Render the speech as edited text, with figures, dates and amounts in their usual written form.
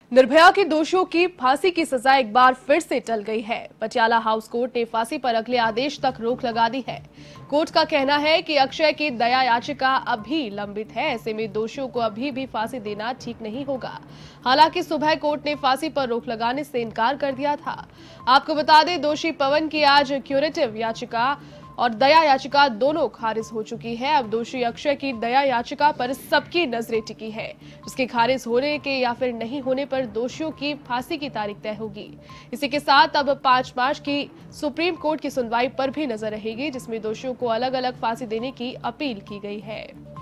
निर्भया के दोषियों की फांसी की सजा एक बार फिर से टल गई है। पटियाला हाउस कोर्ट ने फांसी पर अगले आदेश तक रोक लगा दी है। कोर्ट का कहना है कि अक्षय की दया याचिका अभी लंबित है, ऐसे में दोषियों को अभी भी फांसी देना ठीक नहीं होगा। हालांकि सुबह कोर्ट ने फांसी पर रोक लगाने से इनकार कर दिया था। आपको बता दें, दोषी पवन की आज क्यूरेटिव याचिका और दया याचिका दोनों खारिज हो चुकी है। अब दोषी अक्षय की दया याचिका पर सबकी नजरें टिकी है, जिसके खारिज होने के या फिर नहीं होने पर दोषियों की फांसी की तारीख तय होगी। इसी के साथ अब 5 मार्च की सुप्रीम कोर्ट की सुनवाई पर भी नजर रहेगी, जिसमें दोषियों को अलग अलग फांसी देने की अपील की गई है।